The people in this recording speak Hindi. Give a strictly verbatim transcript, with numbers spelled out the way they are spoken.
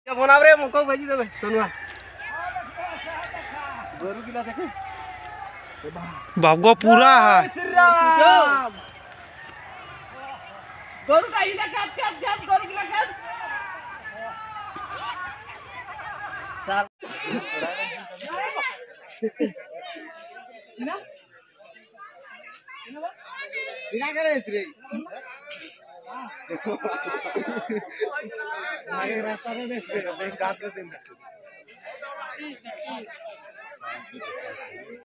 क्या बनाव रे मुको भेजी देबे तनुआ गोरु किला देखे बाबू पूरा है गोरु का इला काट काट काट गोरु किला काट साल ना बिना करे रे आगे रास्ता में देख बैंक काट देते हैं।